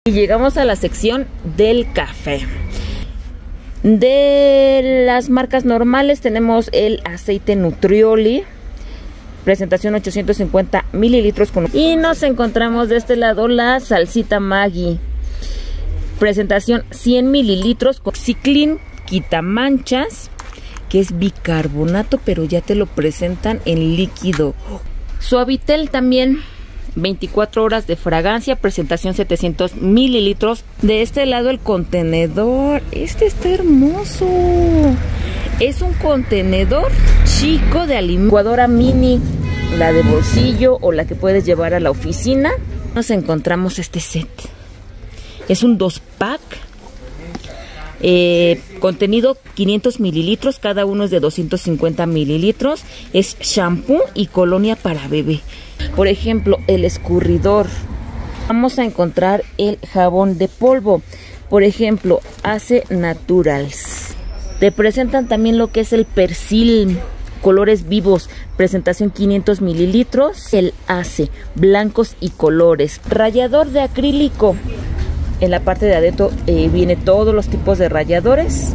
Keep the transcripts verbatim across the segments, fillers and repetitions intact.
Y llegamos a la sección del café. De las marcas normales tenemos el aceite Nutrioli, presentación ochocientos cincuenta mililitros con... y nos encontramos de este lado la salsita Maggi, presentación cien mililitros con Ciclin quitamanchas, que es bicarbonato, pero ya te lo presentan en líquido. Suavitel también, veinticuatro horas de fragancia, presentación setecientos mililitros. De este lado el contenedor, este está hermoso. Es un contenedor chico de licuadora mini, la de bolsillo o la que puedes llevar a la oficina. Nos encontramos este set. Es un dos pack. Eh, contenido quinientos mililitros, cada uno es de doscientos cincuenta mililitros. Es shampoo y colonia para bebé. Por ejemplo, el escurridor. Vamos a encontrar el jabón de polvo. Por ejemplo, Ace Naturals. Te presentan también lo que es el Persil, colores vivos, presentación quinientos mililitros. El Ace, blancos y colores. Rallador de acrílico. En la parte de adentro eh, viene todos los tipos de ralladores.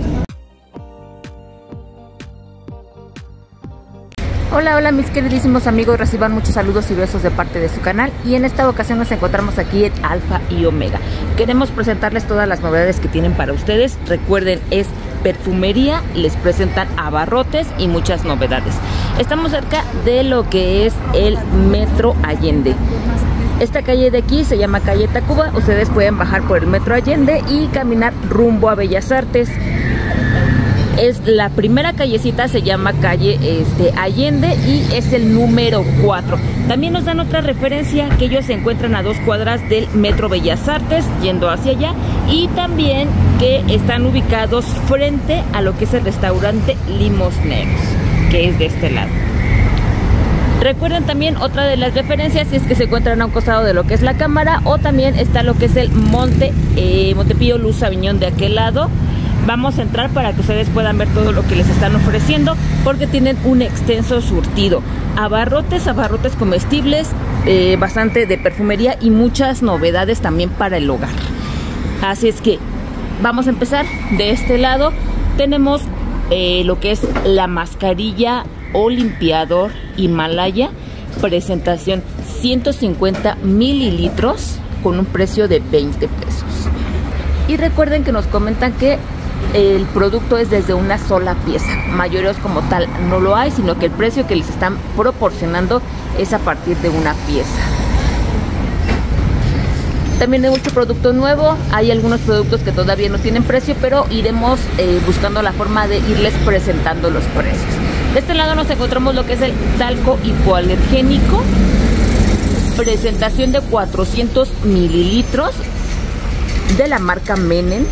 Hola, hola mis queridísimos amigos, reciban muchos saludos y besos de parte de su canal. Y en esta ocasión nos encontramos aquí en Alfa y Omega. Queremos presentarles todas las novedades que tienen para ustedes. Recuerden, es perfumería, les presentan abarrotes y muchas novedades. Estamos cerca de lo que es el Metro Allende. Esta calle de aquí se llama calle Tacuba. Ustedes pueden bajar por el Metro Allende y caminar rumbo a Bellas Artes. Es la primera callecita, se llama calle este, Allende y es el número cuatro. También nos dan otra referencia, que ellos se encuentran a dos cuadras del Metro Bellas Artes, yendo hacia allá, y también que están ubicados frente a lo que es el restaurante Limosneros, que es de este lado. Recuerden también otra de las referencias, es que se encuentran a un costado de lo que es la Cámara, o también está lo que es el Monte, eh, Montepío Luz Aviñón de aquel lado. Vamos a entrar para que ustedes puedan ver todo lo que les están ofreciendo, porque tienen un extenso surtido. Abarrotes, abarrotes comestibles, eh, bastante de perfumería y muchas novedades también para el hogar. Así es que vamos a empezar. De este lado tenemos eh, lo que es la mascarilla o limpiador Himalaya, presentación ciento cincuenta mililitros con un precio de veinte pesos. Y recuerden que nos comentan que el producto es desde una sola pieza. Mayoreos como tal no lo hay, sino que el precio que les están proporcionando es a partir de una pieza. También hay mucho producto nuevo. Hay algunos productos que todavía no tienen precio, pero iremos eh, buscando la forma de irles presentando los precios. De este lado nos encontramos lo que es el talco hipoalergénico, presentación de cuatrocientos mililitros de la marca Menen,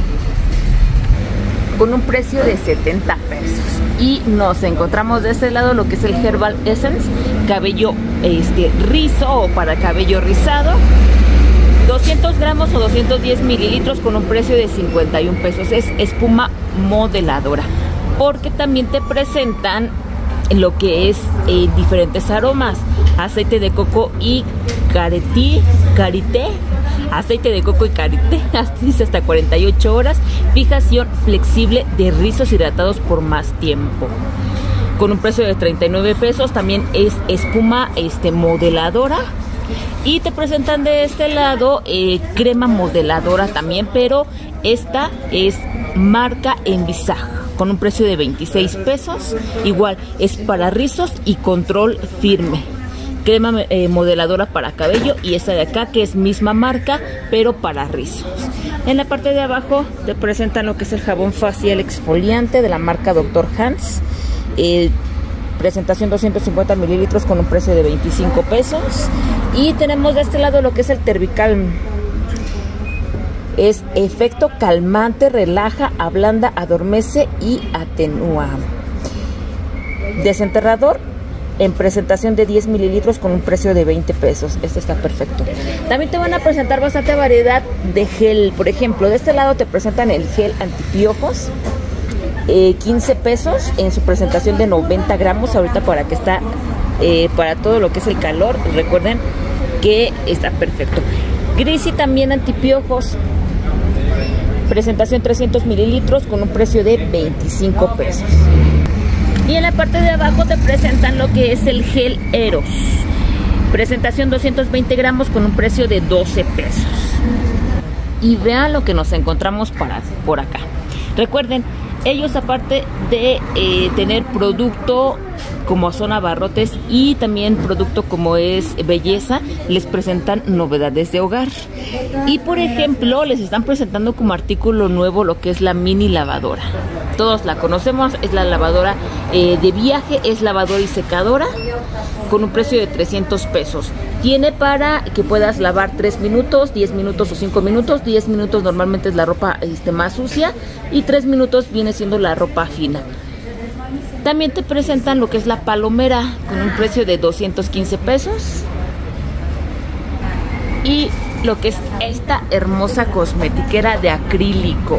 con un precio de setenta pesos. Y nos encontramos de este lado lo que es el Herbal Essence, cabello este, rizo o para cabello rizado, doscientos gramos o doscientos diez mililitros con un precio de cincuenta y un pesos. Es espuma modeladora, porque también te presentan lo que es eh, diferentes aromas, aceite de coco y caretí, karité, aceite de coco y karité, dice hasta cuarenta y ocho horas, fijación flexible de rizos hidratados por más tiempo, con un precio de treinta y nueve pesos. También es espuma este, modeladora. Y te presentan de este lado eh, crema modeladora también, pero esta es marca Envisage, con un precio de veintiséis pesos. Igual es para rizos y control firme. Crema eh, modeladora para cabello, y esta de acá que es misma marca pero para rizos. En la parte de abajo te presentan lo que es el jabón facial exfoliante de la marca doctor Hans. Eh, presentación doscientos cincuenta mililitros con un precio de veinticinco pesos. Y tenemos de este lado lo que es el Tervicalm. Es efecto calmante, relaja, ablanda, adormece y atenúa. Desenterrador en presentación de diez mililitros con un precio de veinte pesos. Este está perfecto. También te van a presentar bastante variedad de gel. Por ejemplo, de este lado te presentan el gel antipiojos, eh, quince pesos en su presentación de noventa gramos. Ahorita para que está eh, para todo lo que es el calor, recuerden que está perfecto. Grisi también antipiojos. Presentación trescientos mililitros con un precio de veinticinco pesos. Y en la parte de abajo te presentan lo que es el gel Eros. Presentación doscientos veinte gramos con un precio de doce pesos. Y vean lo que nos encontramos para, por acá. Recuerden, ellos aparte de eh, tener producto como son abarrotes y también producto como es belleza, les presentan novedades de hogar. Y por ejemplo, les están presentando como artículo nuevo lo que es la mini lavadora. Todos la conocemos, es la lavadora eh, de viaje, es lavadora y secadora con un precio de trescientos pesos. Tiene para que puedas lavar tres minutos, diez minutos o cinco minutos. diez minutos normalmente es la ropa este, más sucia y tres minutos viene siendo la ropa fina. También te presentan lo que es la palomera con un precio de doscientos quince pesos. Y lo que es esta hermosa cosmetiquera de acrílico.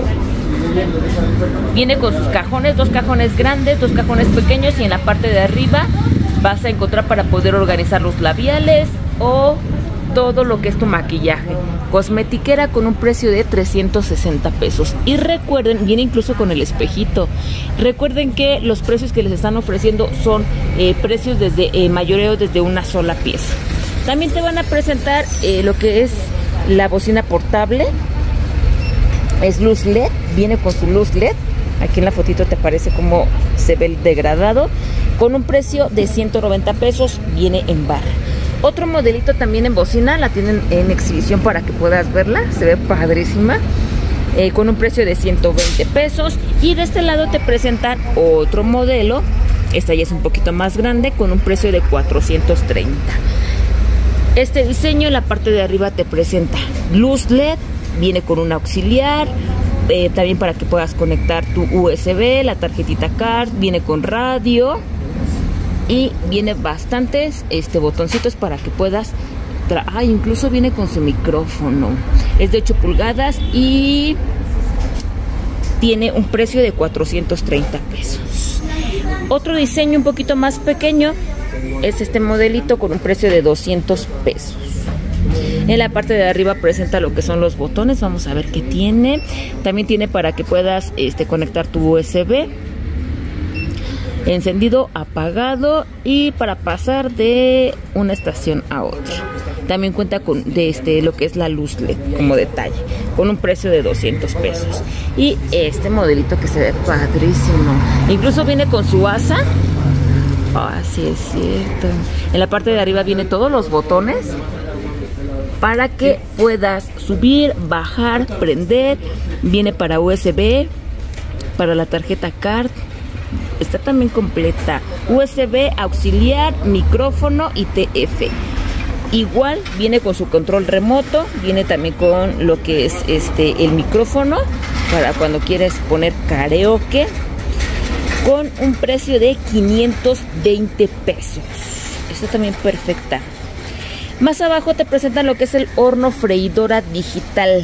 Viene con sus cajones, dos cajones grandes, dos cajones pequeños y en la parte de arriba vas a encontrar para poder organizar los labiales o todo lo que es tu maquillaje. Cosmetiquera con un precio de trescientos sesenta pesos. Y recuerden, viene incluso con el espejito. Recuerden que los precios que les están ofreciendo son eh, precios desde eh, mayoreo desde una sola pieza. También te van a presentar eh, lo que es la bocina portable. Es luz L E D, viene con su luz L E D. Aquí en la fotito te aparece cómo se ve el degradado. Con un precio de ciento noventa pesos, viene en barra. Otro modelito también en bocina, la tienen en exhibición para que puedas verla, se ve padrísima, eh, con un precio de ciento veinte pesos. Y de este lado te presentan otro modelo, esta ya es un poquito más grande, con un precio de cuatrocientos treinta. Este diseño en la parte de arriba te presenta luz L E D, viene con un auxiliar, eh, también para que puedas conectar tu U S B, la tarjetita card, viene con radio. Y viene bastantes este, botoncitos para que puedas... Ah, incluso viene con su micrófono. Es de ocho pulgadas y tiene un precio de cuatrocientos treinta pesos. Otro diseño un poquito más pequeño es este modelito con un precio de doscientos pesos. En la parte de arriba presenta lo que son los botones. Vamos a ver qué tiene. También tiene para que puedas este, conectar tu U S B. Encendido, apagado y para pasar de una estación a otra. También cuenta con de este, lo que es la luz L E D como detalle, con un precio de doscientos pesos. Y este modelito que se ve padrísimo. Incluso viene con su asa. Ah, sí es cierto. En la parte de arriba viene todos los botones para que puedas subir, bajar, prender. Viene para U S B, para la tarjeta card. Está también completa. U S B, auxiliar, micrófono y T F. Igual viene con su control remoto. Viene también con lo que es este el micrófono para cuando quieres poner karaoke. Con un precio de quinientos veinte pesos. Está también perfecta. Más abajo te presentan lo que es el horno freidora digital.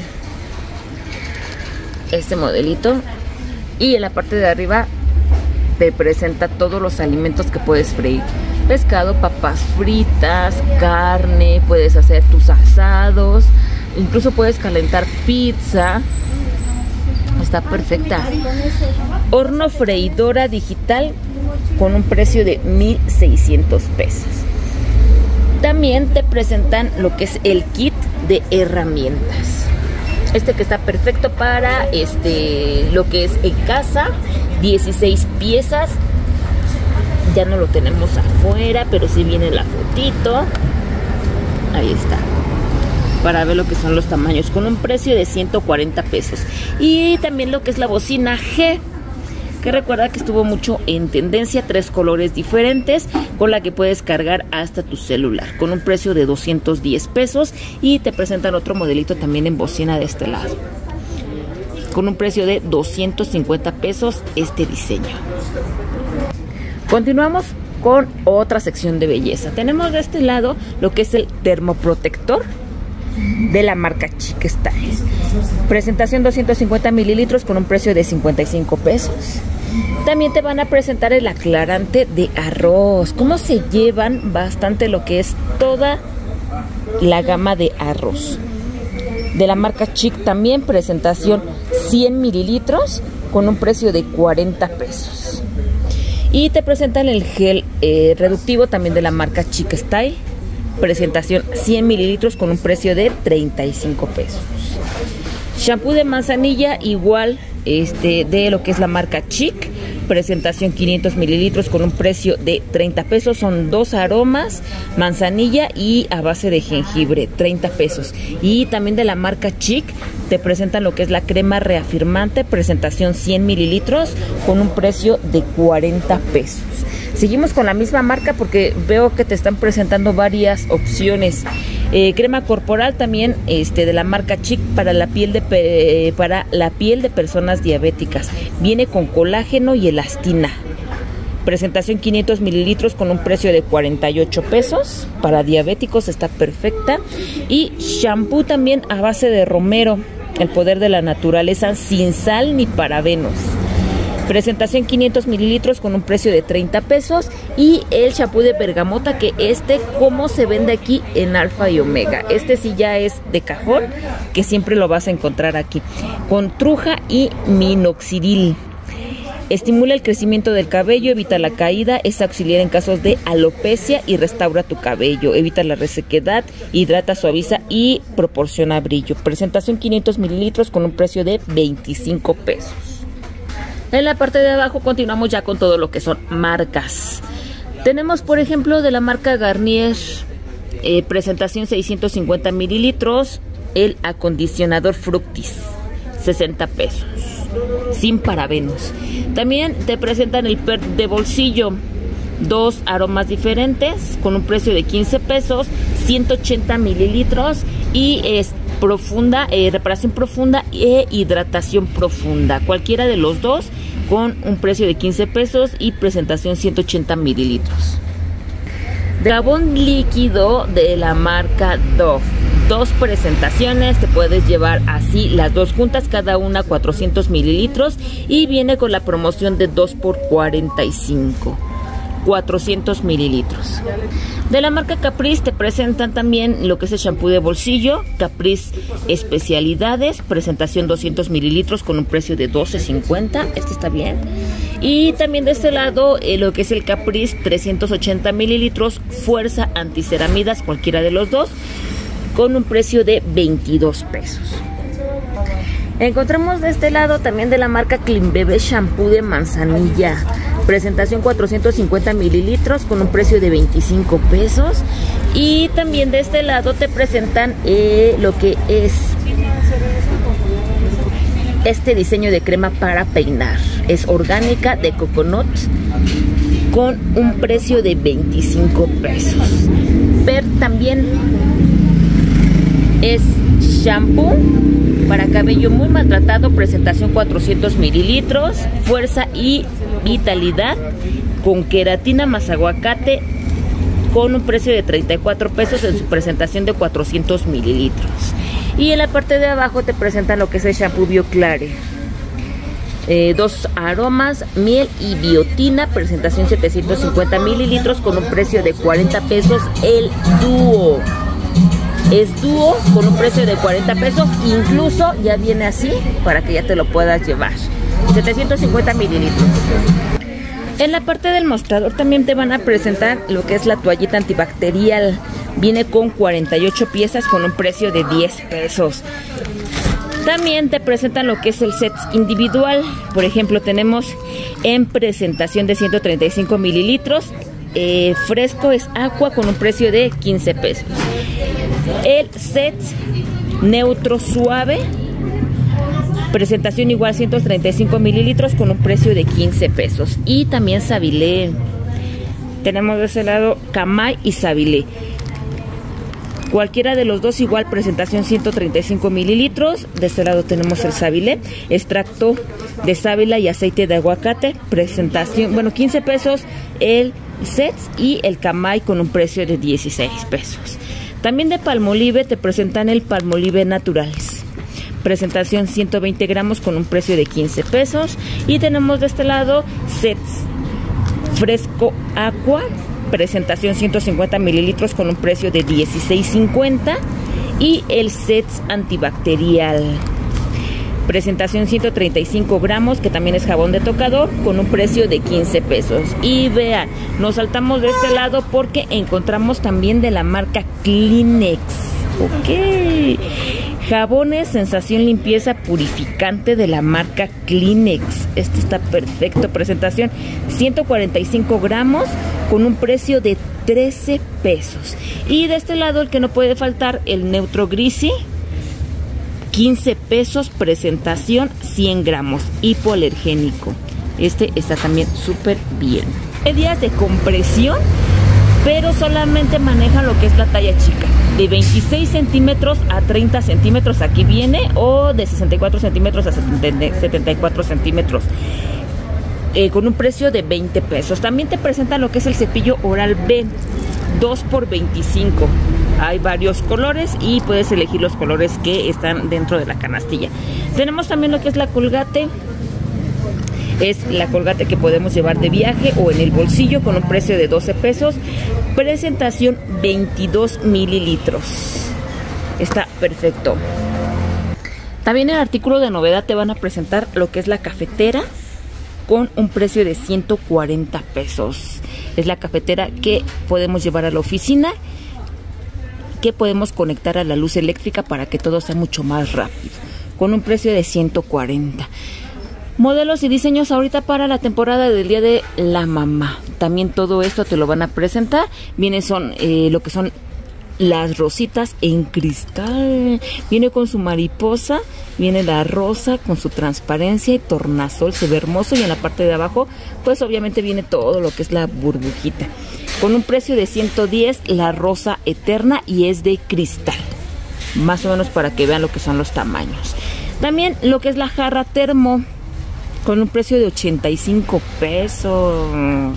Este modelito. Y en la parte de arriba te presenta todos los alimentos que puedes freír. Pescado, papas fritas, carne, puedes hacer tus asados, incluso puedes calentar pizza. Está perfecta. Horno freidora digital con un precio de mil seiscientos pesos. También te presentan lo que es el kit de herramientas. Este que está perfecto para este lo que es en casa. dieciséis piezas. Ya no lo tenemos afuera, pero sí viene la fotito. Ahí está. Para ver lo que son los tamaños. Con un precio de ciento cuarenta pesos. Y también lo que es la bocina G, que recuerda que estuvo mucho en tendencia. Tres colores diferentes, con la que puedes cargar hasta tu celular. Con un precio de doscientos diez pesos. Y te presentan otro modelito también en bocina de este lado. Con un precio de doscientos cincuenta pesos este diseño. Continuamos con otra sección de belleza. Tenemos de este lado lo que es el termoprotector de la marca Chic Style. Presentación doscientos cincuenta mililitros con un precio de cincuenta y cinco pesos. También te van a presentar el aclarante de arroz. Cómo se llevan bastante lo que es toda la gama de arroz. De la marca Chic también, presentación cien mililitros con un precio de cuarenta pesos. Y te presentan el gel eh, reductivo también de la marca Chic Style, presentación cien mililitros con un precio de treinta y cinco pesos. Shampoo de manzanilla igual este, de lo que es la marca Chic, presentación quinientos mililitros con un precio de treinta pesos. Son dos aromas, manzanilla y a base de jengibre, treinta pesos. Y también de la marca Chic te presentan lo que es la crema reafirmante, presentación cien mililitros con un precio de cuarenta pesos. Seguimos con la misma marca porque veo que te están presentando varias opciones. Eh, crema corporal también este, de la marca Chic para la piel de eh, para la piel de personas diabéticas. Viene con colágeno y elastina. Presentación quinientos mililitros con un precio de cuarenta y ocho pesos. Para diabéticos está perfecta. Y shampoo también a base de romero, el poder de la naturaleza, sin sal ni parabenos. Presentación quinientos mililitros con un precio de treinta pesos. Y el champú de bergamota, que este como se vende aquí en Alfa y Omega. Este sí ya es de cajón, que siempre lo vas a encontrar aquí. Con truja y minoxidil. Estimula el crecimiento del cabello, evita la caída, es auxiliar en casos de alopecia y restaura tu cabello. Evita la resequedad, hidrata, suaviza y proporciona brillo. Presentación quinientos mililitros con un precio de veinticinco pesos. En la parte de abajo continuamos ya con todo lo que son marcas. Tenemos, por ejemplo, de la marca Garnier, eh, presentación seiscientos cincuenta mililitros, el acondicionador Fructis, sesenta pesos, sin parabenos. También te presentan el Pert de bolsillo, dos aromas diferentes, con un precio de quince pesos, ciento ochenta mililitros y es profunda, eh, reparación profunda e hidratación profunda. Cualquiera de los dos con un precio de quince pesos y presentación ciento ochenta mililitros. Jabón líquido de la marca Dove. Dos presentaciones, te puedes llevar así las dos juntas, cada una cuatrocientos mililitros y viene con la promoción de dos por cuarenta y cinco. cuatrocientos mililitros. De la marca Caprice te presentan también lo que es el shampoo de bolsillo, Caprice Especialidades, presentación doscientos mililitros con un precio de doce cincuenta. Este está bien. Y también de este lado eh, lo que es el Caprice trescientos ochenta mililitros, fuerza anticeramidas, cualquiera de los dos, con un precio de veintidós pesos. Encontramos de este lado también de la marca Clean Bebé shampoo de manzanilla, presentación cuatrocientos cincuenta mililitros con un precio de veinticinco pesos. Y también de este lado te presentan eh, lo que es este diseño de crema para peinar, es orgánica de coconut con un precio de veinticinco pesos. Pero también es shampoo para cabello muy maltratado, presentación cuatrocientos mililitros, fuerza y vitalidad con queratina más aguacate con un precio de treinta y cuatro pesos en su presentación de cuatrocientos mililitros. Y en la parte de abajo te presentan lo que es el shampoo Bioclare, eh, dos aromas, miel y biotina, presentación setecientos cincuenta mililitros con un precio de cuarenta pesos. El dúo es dúo con un precio de cuarenta pesos, incluso ya viene así para que ya te lo puedas llevar, setecientos cincuenta mililitros. En la parte del mostrador también te van a presentar lo que es la toallita antibacterial, viene con cuarenta y ocho piezas con un precio de diez pesos. También te presentan lo que es el set individual, por ejemplo tenemos en presentación de ciento treinta y cinco mililitros, eh, fresco es agua con un precio de quince pesos. El set neutro suave, presentación igual ciento treinta y cinco mililitros con un precio de quince pesos. Y también Savilé, tenemos de ese lado Camay y Savilé, cualquiera de los dos igual, presentación ciento treinta y cinco mililitros. De este lado tenemos el Savilé, extracto de sábila y aceite de aguacate, presentación, bueno, quince pesos el set, y el Camay con un precio de dieciséis pesos. También de Palmolive te presentan el Palmolive Naturals, presentación ciento veinte gramos con un precio de quince pesos. Y tenemos de este lado sets fresco aqua, presentación ciento cincuenta mililitros con un precio de dieciséis cincuenta. y el Sets antibacterial. Presentación ciento treinta y cinco gramos, que también es jabón de tocador, con un precio de quince pesos. Y vean, nos saltamos de este lado porque encontramos también de la marca Kleenex. Ok. Jabones sensación limpieza purificante de la marca Kleenex. Este está perfecto. Presentación ciento cuarenta y cinco gramos, con un precio de trece pesos. Y de este lado el que no puede faltar, el Neutro Greasy, quince pesos, presentación cien gramos, hipoalergénico. Este está también súper bien. Medidas de compresión, pero solamente manejan lo que es la talla chica, de veintiséis centímetros a treinta centímetros, aquí viene, o de sesenta y cuatro centímetros a setenta y cuatro centímetros, eh, con un precio de veinte pesos. También te presentan lo que es el cepillo Oral-B, dos por veinticinco. Hay varios colores y puedes elegir los colores que están dentro de la canastilla. Tenemos también lo que es la Colgate. Es la Colgate que podemos llevar de viaje o en el bolsillo, con un precio de doce pesos. Presentación veintidós mililitros. Está perfecto. También en el artículo de novedad te van a presentar lo que es la cafetera, con un precio de ciento cuarenta pesos. Es la cafetera que podemos llevar a la oficina, que podemos conectar a la luz eléctrica para que todo sea mucho más rápido, con un precio de ciento cuarenta. Modelos y diseños ahorita para la temporada del Día de la Mamá. También todo esto te lo van a presentar. Viene son eh, lo que son las rositas en cristal. Viene con su mariposa, viene la rosa con su transparencia y tornasol, se ve hermoso. Y en la parte de abajo pues obviamente viene todo lo que es la burbujita, con un precio de ciento diez, la rosa eterna, y es de cristal, más o menos para que vean lo que son los tamaños. También lo que es la jarra termo, con un precio de ochenta y cinco pesos.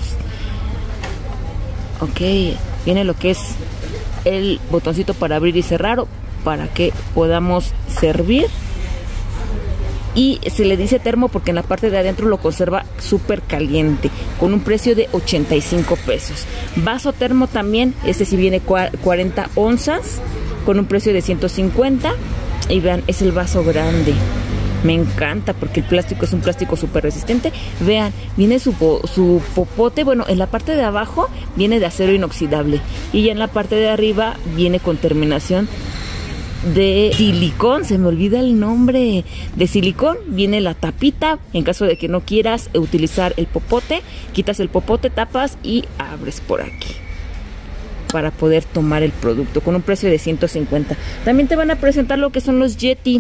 Ok, viene lo que es el botoncito para abrir y cerrar, para que podamos servir. Y se le dice termo porque en la parte de adentro lo conserva súper caliente, con un precio de ochenta y cinco pesos. Vaso termo también, este sí viene cuarenta onzas, con un precio de ciento cincuenta. Y vean, es el vaso grande. Me encanta porque el plástico es un plástico súper resistente. Vean, viene su, su popote, bueno, en la parte de abajo viene de acero inoxidable, y ya en la parte de arriba viene con terminación de silicón, se me olvida el nombre, de silicón. Viene la tapita, en caso de que no quieras utilizar el popote, quitas el popote, tapas y abres por aquí para poder tomar el producto, con un precio de ciento cincuenta. También te van a presentar lo que son los Yeti,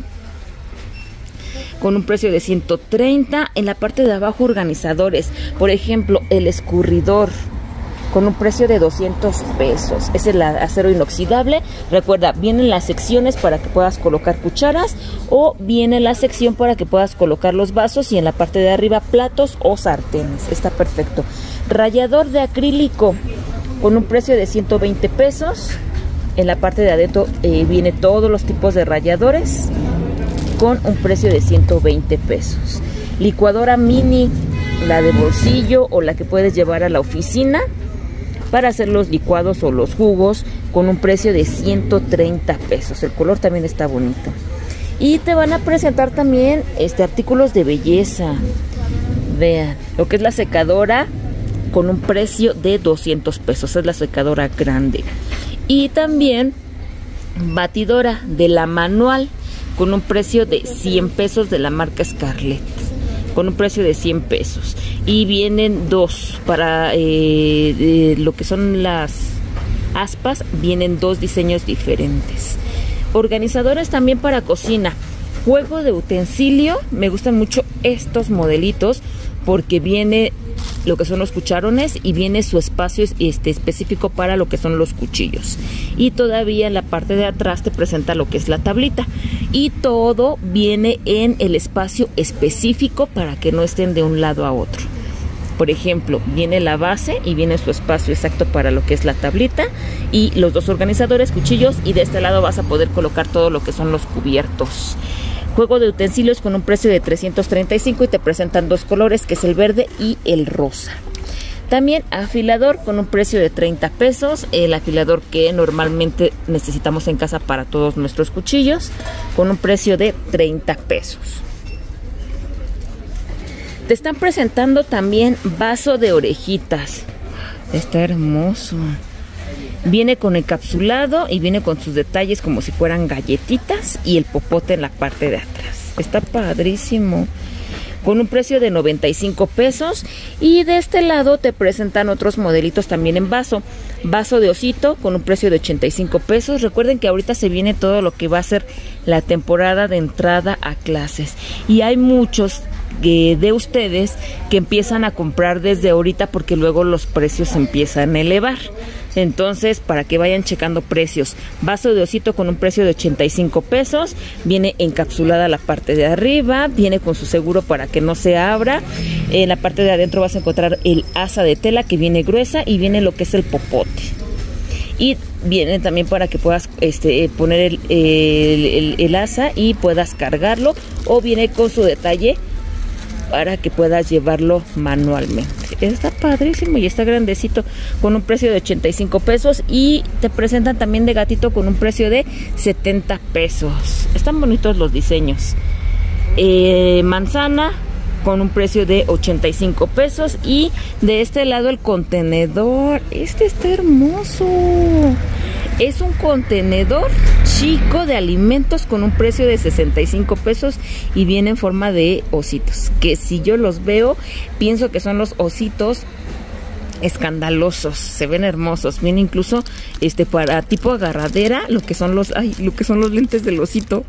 con un precio de ciento treinta. En la parte de abajo, organizadores, por ejemplo el escurridor, con un precio de doscientos pesos. Es el acero inoxidable. Recuerda, vienen las secciones para que puedas colocar cucharas, o viene la sección para que puedas colocar los vasos, y en la parte de arriba platos o sartenes. Está perfecto. Rallador de acrílico, con un precio de ciento veinte pesos. En la parte de adentro eh, viene todos los tipos de ralladores, con un precio de ciento veinte pesos. Licuadora mini, la de bolsillo o la que puedes llevar a la oficina para hacer los licuados o los jugos, con un precio de ciento treinta pesos. El color también está bonito. Y te van a presentar también este artículos de belleza. Vean, lo que es la secadora, con un precio de doscientos pesos. Es la secadora grande. Y también batidora de la manual, con un precio de cien pesos, de la marca Scarlett, con un precio de cien pesos. Y vienen dos para eh, eh, lo que son las aspas, vienen dos diseños diferentes. Organizadores también para cocina, juego de utensilio. Me gustan mucho estos modelitos porque viene lo que son los cucharones y viene su espacio este, específico para lo que son los cuchillos. Y todavía en la parte de atrás te presenta lo que es la tablita. Y todo viene en el espacio específico para que no estén de un lado a otro. Por ejemplo, viene la base y viene su espacio exacto para lo que es la tablita y los dos organizadores, cuchillos, y de este lado vas a poder colocar todo lo que son los cubiertos. Juego de utensilios con un precio de trescientos treinta y cinco y te presentan dos colores, que es el verde y el rosa. También afilador con un precio de treinta pesos, el afilador que normalmente necesitamos en casa para todos nuestros cuchillos, con un precio de treinta pesos. Te están presentando también vaso de orejitas. Está hermoso. Viene con encapsulado y viene con sus detalles como si fueran galletitas y el popote en la parte de atrás. Está padrísimo. Con un precio de noventa y cinco pesos. Y de este lado te presentan otros modelitos también en vaso. Vaso de osito con un precio de ochenta y cinco pesos. Recuerden que ahorita se viene todo lo que va a ser la temporada de entrada a clases. Y hay muchos eh, de ustedes que empiezan a comprar desde ahorita porque luego los precios se empiezan a elevar. Entonces, para que vayan checando precios. Vaso de osito con un precio de ochenta y cinco pesos. Viene encapsulada la parte de arriba. Viene con su seguro para que no se abra. En la parte de adentro vas a encontrar el asa de tela que viene gruesa. Y viene lo que es el popote. Y viene también para que puedas este, poner el, el, el, el asa y puedas cargarlo. O viene con su detalle para que puedas llevarlo manualmente. Está padrísimo y está grandecito con un precio de ochenta y cinco pesos. Y te presentan también de gatito con un precio de setenta pesos. Están bonitos los diseños. Eh, manzana con un precio de ochenta y cinco pesos. Y de este lado el contenedor. Este está hermoso. Es un contenedor chico de alimentos con un precio de sesenta y cinco pesos y viene en forma de ositos. Que si yo los veo, pienso que son los ositos escandalosos. Se ven hermosos. Viene incluso este para tipo agarradera, lo que son los, ay, lo que son los lentes del osito.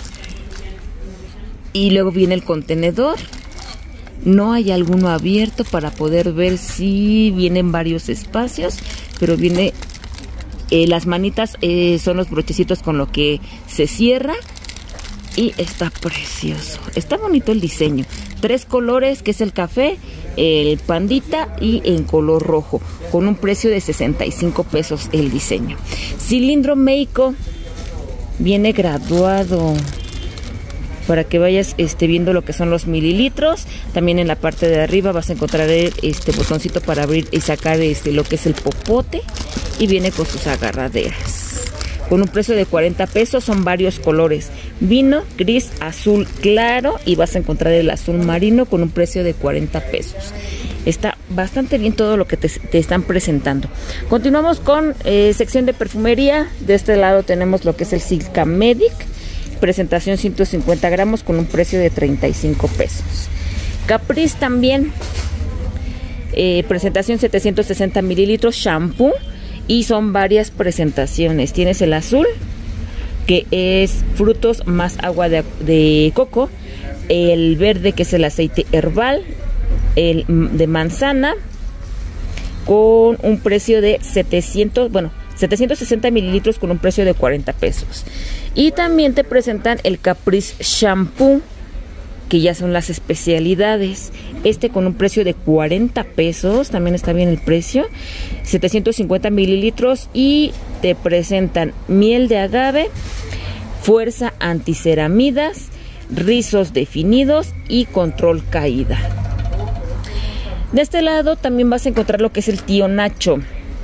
Y luego viene el contenedor. No hay alguno abierto para poder ver si vienen varios espacios, pero viene... Eh, las manitas eh, son los brochecitos con lo que se cierra. Y está precioso. Está bonito el diseño. Tres colores, que es el café, el pandita y en color rojo. Con un precio de sesenta y cinco pesos el diseño. Cilindro Meiko. Viene graduado. Para que vayas este, viendo lo que son los mililitros. También en la parte de arriba vas a encontrar el, este botoncito para abrir y sacar este, lo que es el popote. Y viene con sus agarraderas. Con un precio de cuarenta pesos, son varios colores. Vino, gris, azul claro. Y vas a encontrar el azul marino con un precio de cuarenta pesos. Está bastante bien todo lo que te, te están presentando. Continuamos con eh, sección de perfumería. De este lado tenemos lo que es el Silka Medic. Presentación ciento cincuenta gramos con un precio de treinta y cinco pesos. Caprice también. Eh, presentación setecientos sesenta mililitros shampoo. Y son varias presentaciones. Tienes el azul, que es frutos más agua de, de coco. El verde, que es el aceite herbal. El de manzana, con un precio de setecientos, bueno, setecientos sesenta mililitros con un precio de cuarenta pesos. Y también te presentan el Caprice Shampoo, que ya son las especialidades. Este con un precio de cuarenta pesos, también está bien el precio. setecientos cincuenta mililitros. Y te presentan miel de agave, fuerza anticeramidas, rizos definidos y control caída. De este lado también vas a encontrar lo que es el Tío Nacho.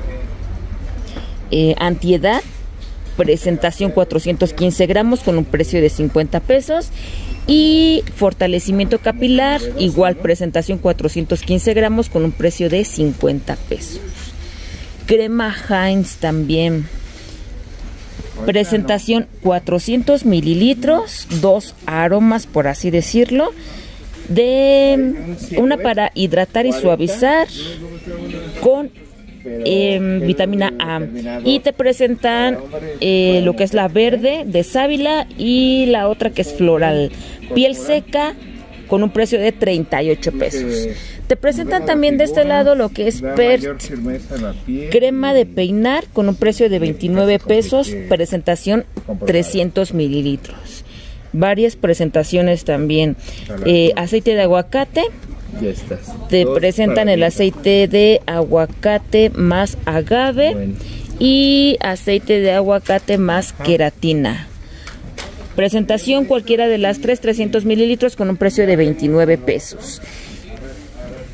Eh, antiedad, presentación cuatrocientos quince gramos con un precio de cincuenta pesos. Y fortalecimiento capilar, igual presentación cuatrocientos quince gramos con un precio de cincuenta pesos. Crema Heinz también. Presentación cuatrocientos mililitros, dos aromas por así decirlo. De una para hidratar y suavizar con eh, vitamina A. Y te presentan eh, lo que es la verde de sábila y la otra que es floral. Piel seca con un precio de treinta y ocho pesos. Te presentan también de este lado lo que es Pert crema de peinar con un precio de veintinueve pesos. Presentación trescientos mililitros. Varias presentaciones también. Eh, aceite de aguacate. Ya estás. Te Dos presentan el aceite de aguacate más agave. Bueno. Y aceite de aguacate más queratina. Presentación cualquiera de las tres, trescientos mililitros con un precio de veintinueve pesos.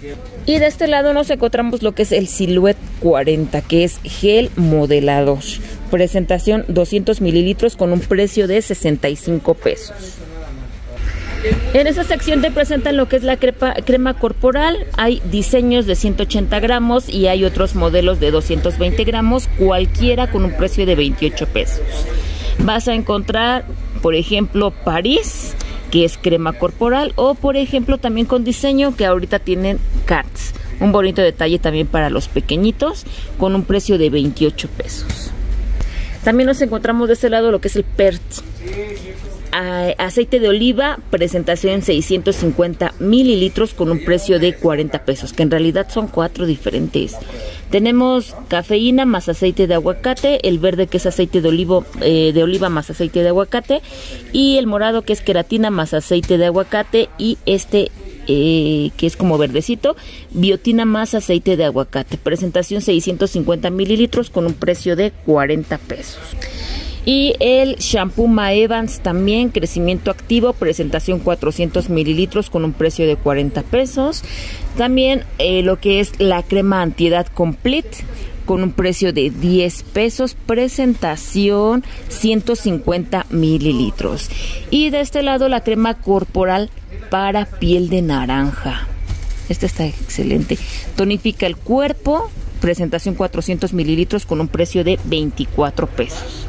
Y de este lado nos encontramos lo que es el Silhouette cuarenta, que es gel modelador. Presentación doscientos mililitros con un precio de sesenta y cinco pesos. En esta sección te presentan lo que es la crema, crema corporal. Hay diseños de ciento ochenta gramos y hay otros modelos de doscientos veinte gramos, cualquiera con un precio de veintiocho pesos. Vas a encontrar, por ejemplo, París, que es crema corporal, o por ejemplo también con diseño, que ahorita tienen Cats. Un bonito detalle también para los pequeñitos, con un precio de veintiocho pesos. También nos encontramos de este lado lo que es el Pert. Aceite de oliva, presentación seiscientos cincuenta mililitros con un precio de cuarenta pesos, que en realidad son cuatro diferentes. Tenemos cafeína más aceite de aguacate, el verde que es aceite de, olivo, eh, de oliva más aceite de aguacate, y el morado que es queratina más aceite de aguacate, y este eh, que es como verdecito, biotina más aceite de aguacate. Presentación seiscientos cincuenta mililitros con un precio de cuarenta pesos. Y el shampoo Maevans también, crecimiento activo, presentación cuatrocientos mililitros con un precio de cuarenta pesos. También eh, lo que es la crema antiedad complete con un precio de diez pesos, presentación ciento cincuenta mililitros. Y de este lado la crema corporal para piel de naranja. Esta está excelente. Tonifica el cuerpo, presentación cuatrocientos mililitros con un precio de veinticuatro pesos.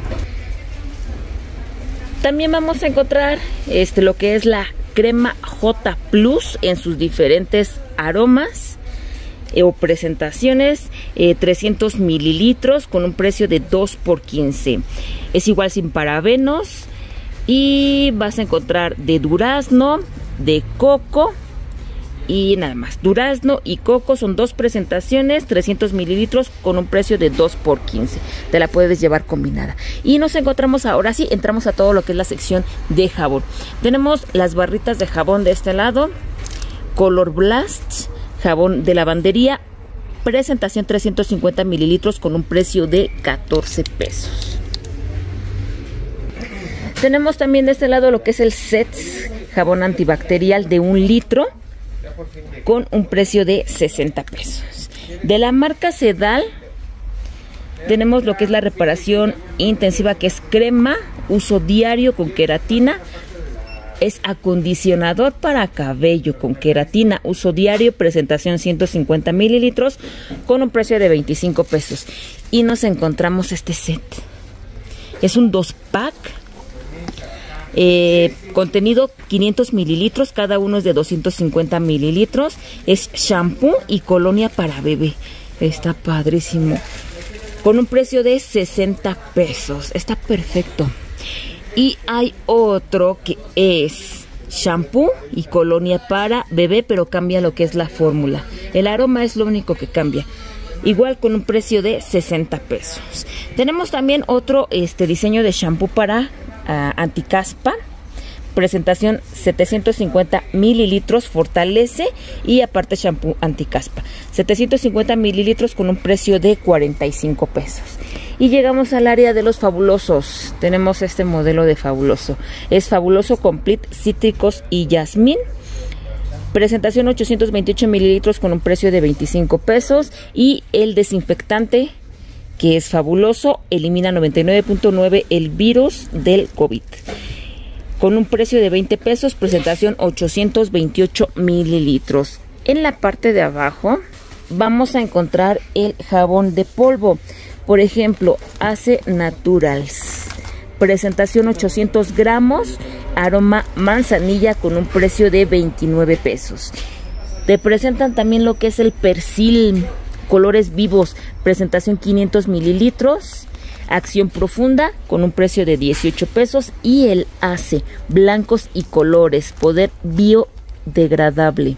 También vamos a encontrar este, lo que es la crema J Plus en sus diferentes aromas eh, o presentaciones, eh, trescientos mililitros con un precio de dos por quince. Es igual sin parabenos, y vas a encontrar de durazno, de coco y nada más. Durazno y coco son dos presentaciones, trescientos mililitros con un precio de dos por quince. Te la puedes llevar combinada. Y nos encontramos ahora sí, entramos a todo lo que es la sección de jabón. Tenemos las barritas de jabón de este lado, Color Blast, jabón de lavandería, presentación trescientos cincuenta mililitros con un precio de catorce pesos. Tenemos también de este lado lo que es el set jabón antibacterial de un litro con un precio de sesenta pesos. De la marca Sedal tenemos lo que es la reparación intensiva, que es crema, uso diario con queratina. Es acondicionador para cabello con queratina, uso diario, presentación ciento cincuenta mililitros con un precio de veinticinco pesos. Y nos encontramos este set. Es un dos pack. Eh, contenido quinientos mililitros, cada uno es de doscientos cincuenta mililitros. Es shampoo y colonia para bebé. Está padrísimo, con un precio de sesenta pesos. Está perfecto. Y hay otro que es shampoo y colonia para bebé, pero cambia lo que es la fórmula. El aroma es lo único que cambia. Igual con un precio de sesenta pesos. Tenemos también otro este diseño de shampoo para Uh, anticaspa, presentación setecientos cincuenta mililitros, fortalece y aparte shampoo anticaspa, setecientos cincuenta mililitros con un precio de cuarenta y cinco pesos. Y llegamos al área de los fabulosos. Tenemos este modelo de fabuloso, es Fabuloso Complete Cítricos y Jazmín, presentación ochocientos veintiocho mililitros con un precio de veinticinco pesos. Y el desinfectante, que es fabuloso, elimina noventa y nueve punto nueve el virus del COVID, con un precio de veinte pesos, presentación ochocientos veintiocho mililitros. En la parte de abajo vamos a encontrar el jabón de polvo, por ejemplo, Ace Naturals, presentación ochocientos gramos, aroma manzanilla con un precio de veintinueve pesos. Te presentan también lo que es el Persil, colores vivos, presentación quinientos mililitros, acción profunda con un precio de dieciocho pesos. Y el Ace, blancos y colores, poder biodegradable,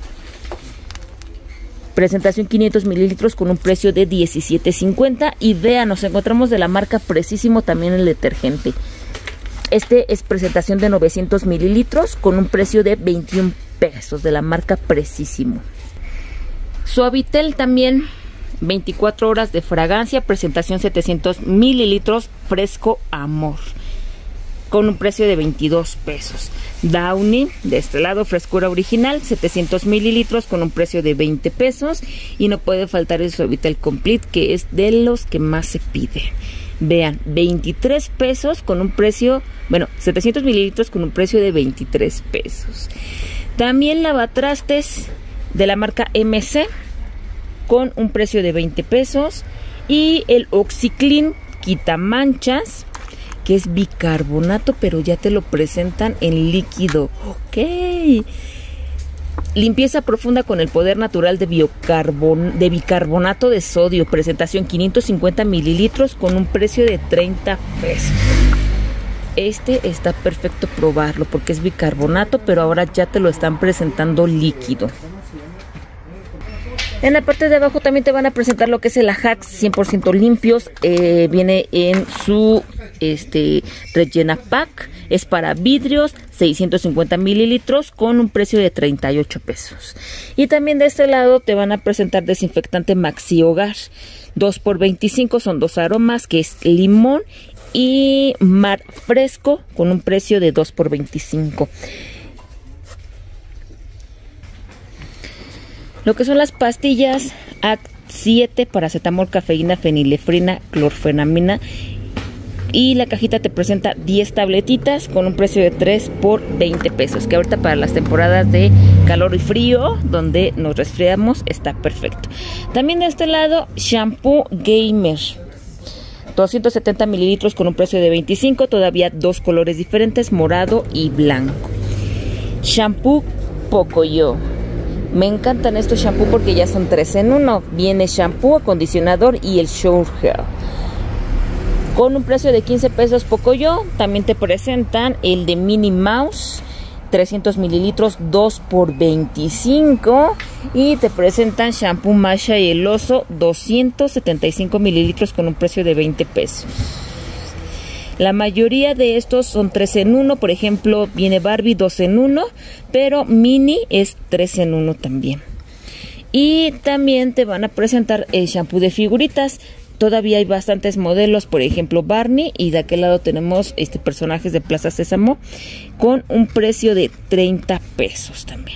presentación quinientos mililitros con un precio de diecisiete cincuenta. Y vean, nos encontramos de la marca Precisimo también el detergente. Este es presentación de novecientos mililitros con un precio de veintiún pesos, de la marca Precisimo. Suavitel también, veinticuatro horas de fragancia, presentación setecientos mililitros, fresco amor. con un precio de veintidós pesos. Downy, de este lado, frescura original, setecientos mililitros con un precio de veinte pesos. Y no puede faltar el Suavitel Complete, que es de los que más se piden. Vean, veintitrés pesos con un precio, bueno, setecientos mililitros con un precio de veintitrés pesos. También lavatrastes de la marca M C con un precio de veinte pesos. Y el OxiClean quitamanchas, que es bicarbonato, pero ya te lo presentan en líquido. Ok. Limpieza profunda con el poder natural de, biocarbon, de bicarbonato de sodio. Presentación quinientos cincuenta mililitros con un precio de treinta pesos. Este está perfecto probarlo porque es bicarbonato, pero ahora ya te lo están presentando líquido. En la parte de abajo también te van a presentar lo que es el Ajax cien por ciento limpios. Eh, viene en su este, rellena pack. Es para vidrios, seiscientos cincuenta mililitros con un precio de treinta y ocho pesos. Y también de este lado te van a presentar desinfectante Maxi Hogar. dos por veinticinco, son dos aromas, que es limón y mar fresco, con un precio de dos por veinticinco. Lo que son las pastillas A C T siete, paracetamol, cafeína, fenilefrina, clorfenamina. Y la cajita te presenta diez tabletitas con un precio de tres por veinte pesos. Que ahorita para las temporadas de calor y frío, donde nos resfriamos, está perfecto. También de este lado, shampoo Gamer. doscientos setenta mililitros con un precio de veinticinco. Todavía dos colores diferentes, morado y blanco. Shampoo Pocoyo. Me encantan estos shampoos porque ya son tres en uno. Viene shampoo, acondicionador y el shower gel. Con un precio de quince pesos Pocoyo. También te presentan el de Minnie Mouse, trescientos mililitros, dos por veinticinco. Y te presentan shampoo Masha y el oso, doscientos setenta y cinco mililitros con un precio de veinte pesos. La mayoría de estos son tres en uno, por ejemplo, viene Barbie dos en uno, pero Mini es tres en uno también. Y también te van a presentar el shampoo de figuritas. Todavía hay bastantes modelos, por ejemplo Barney, y de aquel lado tenemos este personajes de Plaza Sésamo con un precio de treinta pesos también.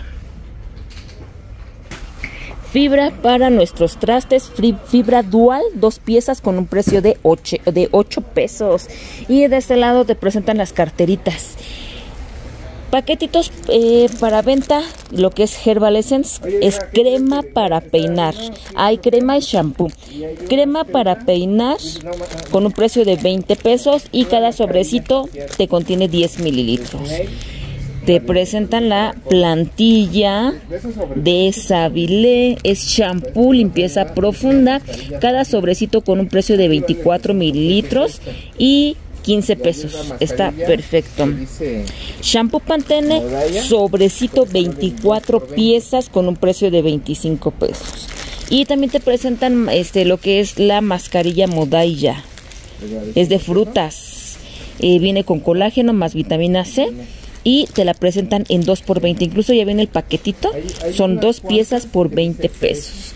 Fibra para nuestros trastes, fibra dual, dos piezas con un precio de ocho, de ocho pesos. Y de este lado te presentan las carteritas. Paquetitos eh, para venta, lo que es Herbal Essence, es crema para peinar. Hay crema y shampoo. Crema para peinar con un precio de veinte pesos y cada sobrecito te contiene diez mililitros. Te presentan la plantilla de Savilé, es shampoo, limpieza profunda, cada sobrecito con un precio de veinticuatro mililitros y quince pesos, está perfecto. Shampoo Pantene, sobrecito, veinticuatro piezas con un precio de veinticinco pesos. Y también te presentan este lo que es la mascarilla Modaya, es de frutas, eh, viene con colágeno más vitamina C. Y te la presentan en dos por veinte. Incluso ya viene el paquetito. Son dos piezas por veinte pesos.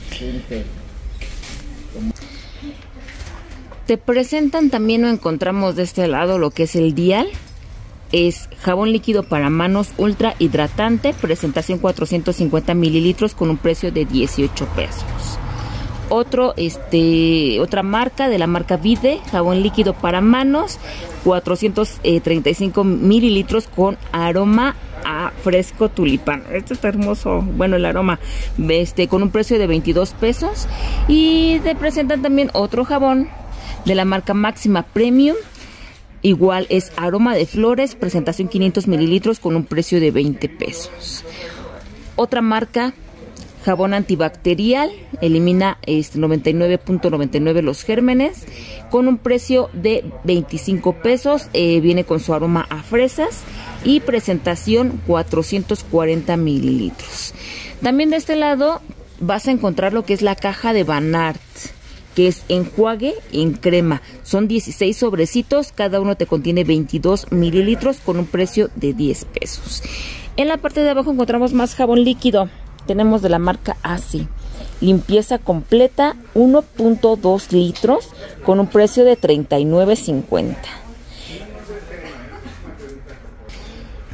Te presentan también, o encontramos de este lado, lo que es el Dial. Es jabón líquido para manos ultra hidratante. Presentación cuatrocientos cincuenta mililitros con un precio de dieciocho pesos. Otro, este, otra marca de la marca Vide, jabón líquido para manos, cuatrocientos treinta y cinco mililitros con aroma a fresco tulipán. Este está hermoso, bueno, el aroma, este, con un precio de veintidós pesos. Y te presentan también otro jabón de la marca Máxima Premium. Igual es aroma de flores, presentación quinientos mililitros con un precio de veinte pesos. Otra marca, jabón antibacterial, elimina este noventa y nueve punto noventa y nueve los gérmenes con un precio de veinticinco pesos, eh, viene con su aroma a fresas y presentación cuatrocientos cuarenta mililitros. También de este lado vas a encontrar lo que es la caja de Banart, que es enjuague en crema, son dieciséis sobrecitos, cada uno te contiene veintidós mililitros con un precio de diez pesos. En la parte de abajo encontramos más jabón líquido. Tenemos de la marca Asi, limpieza completa, uno punto dos litros con un precio de treinta y nueve cincuenta.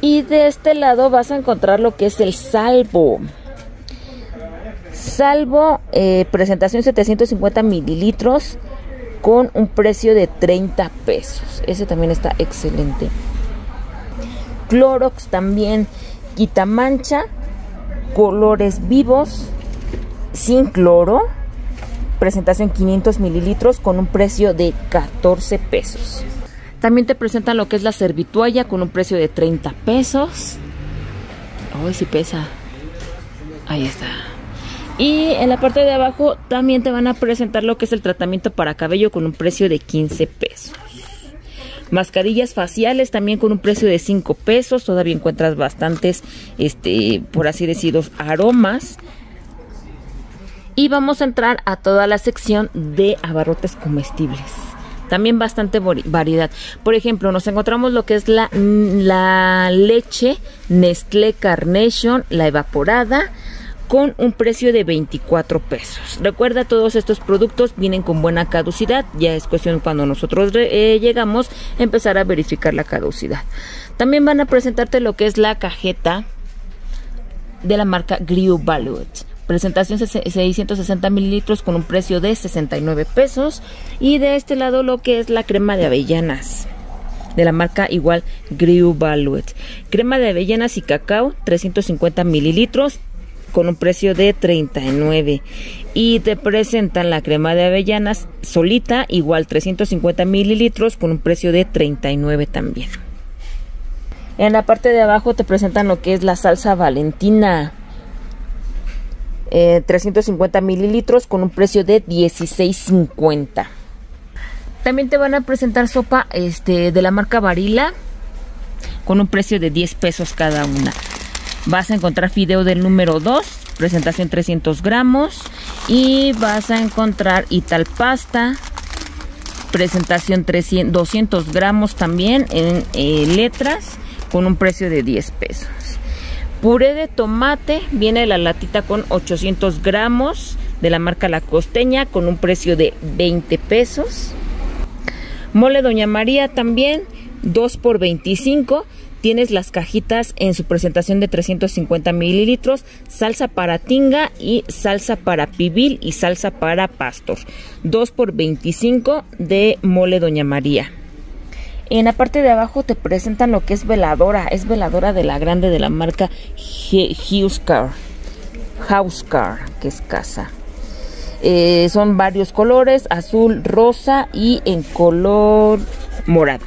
Y de este lado vas a encontrar lo que es el Salvo. Salvo, eh, presentación setecientos cincuenta mililitros con un precio de treinta pesos. Ese también está excelente. Clorox también, quitamancha, colores vivos, sin cloro. Presentación quinientos mililitros con un precio de catorce pesos. También te presentan lo que es la servitualla con un precio de treinta pesos. Ay, sí pesa. Ahí está. Y en la parte de abajo también te van a presentar lo que es el tratamiento para cabello con un precio de quince pesos. Mascarillas faciales también con un precio de cinco pesos. Todavía encuentras bastantes, este, por así decirlo, aromas. Y vamos a entrar a toda la sección de abarrotes comestibles. También bastante variedad. Por ejemplo, nos encontramos lo que es la, la leche Nestlé Carnation, la evaporada, con un precio de veinticuatro pesos. Recuerda, todos estos productos vienen con buena caducidad. Ya es cuestión cuando nosotros eh, llegamos empezar a verificar la caducidad. También van a presentarte lo que es la cajeta de la marca Griu Balut. Presentación seiscientos sesenta mililitros con un precio de sesenta y nueve pesos. Y de este lado lo que es la crema de avellanas de la marca igual Griu Balut. Crema de avellanas y cacao, trescientos cincuenta mililitros con un precio de treinta y nueve. Y te presentan la crema de avellanas solita, igual trescientos cincuenta mililitros con un precio de treinta y nueve también. En la parte de abajo te presentan lo que es la salsa Valentina. Eh, trescientos cincuenta mililitros con un precio de dieciséis cincuenta. También te van a presentar sopa este, de la marca Barilla con un precio de diez pesos cada una. Vas a encontrar fideo del número dos, presentación trescientos gramos. Y vas a encontrar Italpasta, presentación trescientos, doscientos gramos también en eh, letras con un precio de diez pesos. Puré de tomate, viene la latita con ochocientos gramos de la marca La Costeña con un precio de veinte pesos. Mole Doña María también, dos por veinticinco. Tienes las cajitas en su presentación de trescientos cincuenta mililitros, salsa para tinga y salsa para pibil y salsa para pastor. dos por veinticinco de Mole Doña María. En la parte de abajo te presentan lo que es veladora. Es veladora de la grande de la marca Housecar, Housecar, que es casa. Eh, son varios colores, azul, rosa y en color morado.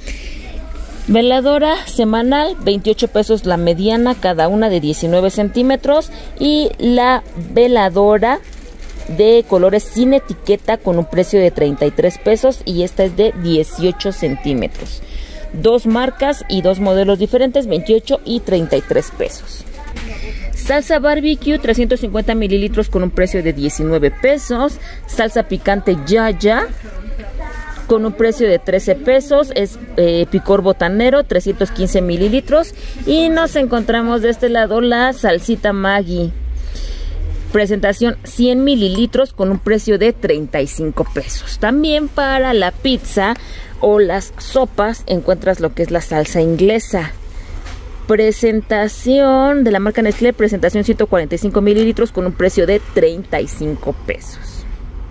Veladora semanal, veintiocho pesos la mediana, cada una de diecinueve centímetros. Y la veladora de colores sin etiqueta con un precio de treinta y tres pesos y esta es de dieciocho centímetros. Dos marcas y dos modelos diferentes, veintiocho y treinta y tres pesos. Salsa barbecue, trescientos cincuenta mililitros con un precio de diecinueve pesos. Salsa picante Yaya con un precio de trece pesos. Es eh, picor botanero, trescientos quince mililitros. Y nos encontramos de este lado la salsita Maggi. Presentación cien mililitros con un precio de treinta y cinco pesos. También para la pizza o las sopas encuentras lo que es la salsa inglesa. Presentación de la marca Nestlé, presentación ciento cuarenta y cinco mililitros con un precio de treinta y cinco pesos.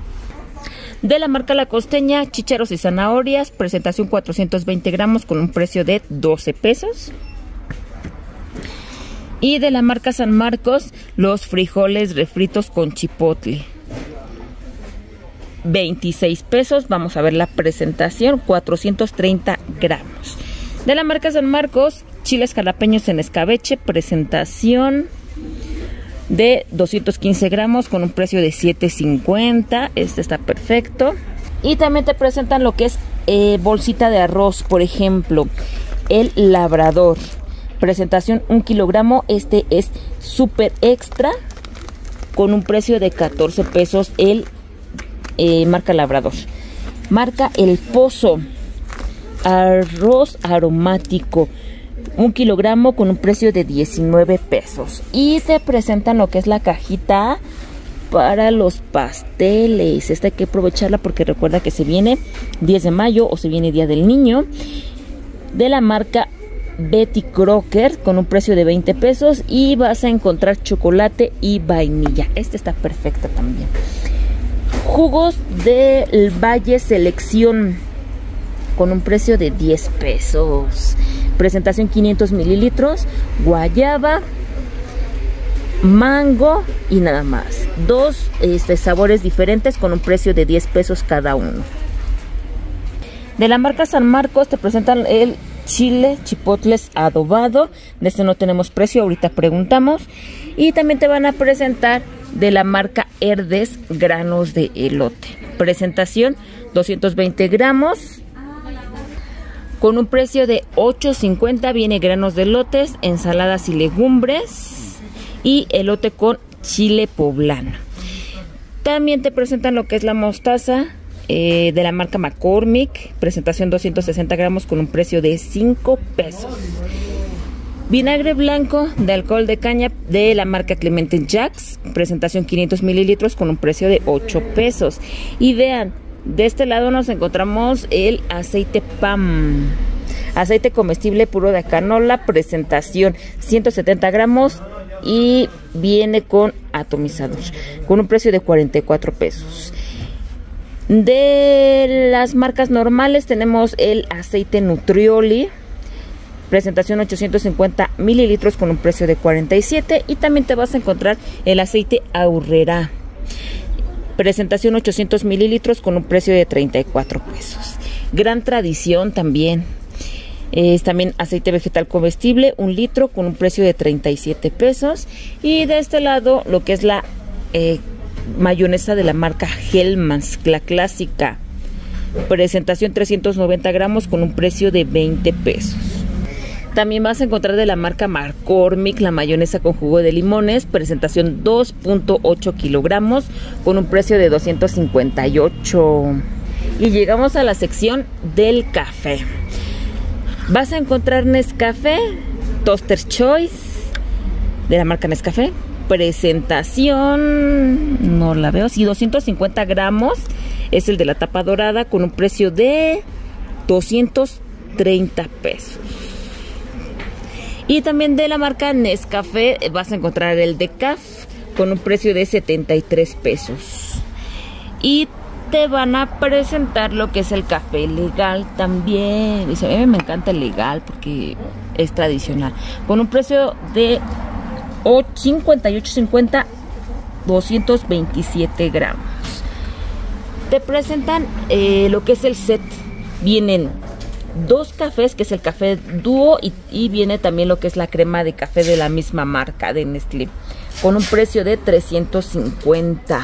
De la marca La Costeña, chícharos y zanahorias, presentación cuatrocientos veinte gramos con un precio de doce pesos. Y de la marca San Marcos, los frijoles refritos con chipotle, veintiséis pesos. Vamos a ver la presentación, cuatrocientos treinta gramos. De la marca San Marcos, chiles jalapeños en escabeche, presentación de doscientos quince gramos con un precio de siete cincuenta. Este está perfecto. Y también te presentan lo que es eh, bolsita de arroz, por ejemplo, el Labrador. Presentación un kilogramo, este es super extra con un precio de catorce pesos, el eh, marca Labrador. Marca El Pozo, arroz aromático, un kilogramo con un precio de diecinueve pesos. Y te presentan lo que es la cajita para los pasteles. Esta hay que aprovecharla porque recuerda que se viene diez de mayo o se viene Día del Niño. De la marca Betty Crocker con un precio de veinte pesos. Y vas a encontrar chocolate y vainilla. Este está perfecto también. Jugos del Valle Selección con un precio de diez pesos. Presentación quinientos mililitros. Guayaba, mango y nada más. Dos este, sabores diferentes con un precio de diez pesos cada uno. De la marca San Marcos te presentan el chile chipotles adobado. De este no tenemos precio, ahorita preguntamos. Y también te van a presentar de la marca Herdes granos de elote. Presentación doscientos veinte gramos. Con un precio de ocho cincuenta viene granos de elotes, ensaladas y legumbres y elote con chile poblano. También te presentan lo que es la mostaza eh, de la marca McCormick, presentación doscientos sesenta gramos con un precio de cinco pesos. Vinagre blanco de alcohol de caña de la marca Clemente Jacks, presentación quinientos mililitros con un precio de ocho pesos. Y vean, de este lado nos encontramos el aceite P A M, aceite comestible puro de canola, presentación ciento setenta gramos y viene con atomizador, con un precio de cuarenta y cuatro pesos. De las marcas normales tenemos el aceite Nutrioli, presentación ochocientos cincuenta mililitros con un precio de cuarenta y siete. Y también te vas a encontrar el aceite Aurrera, presentación ochocientos mililitros con un precio de treinta y cuatro pesos. Gran Tradición también. Es también aceite vegetal comestible, un litro con un precio de treinta y siete pesos. Y de este lado lo que es la eh, mayonesa de la marca Hellmann's, la clásica. Presentación trescientos noventa gramos con un precio de veinte pesos. También vas a encontrar de la marca McCormick la mayonesa con jugo de limones, presentación dos punto ocho kilogramos con un precio de doscientos cincuenta y ocho. Y llegamos a la sección del café. Vas a encontrar Nescafé Toaster Choice de la marca Nescafé, presentación, no la veo, sí, doscientos cincuenta gramos, es el de la tapa dorada con un precio de doscientos treinta pesos. Y también de la marca Nescafé vas a encontrar el Decaf con un precio de setenta y tres pesos. Y te van a presentar lo que es el café legal también. Dice, a mí me encanta el legal porque es tradicional. Con un precio de cincuenta y ocho cincuenta, doscientos veintisiete gramos. Te presentan eh, lo que es el set. Vienen dos cafés, que es el café dúo, y, y viene también lo que es la crema de café de la misma marca de Nestlé, con un precio de trescientos cincuenta.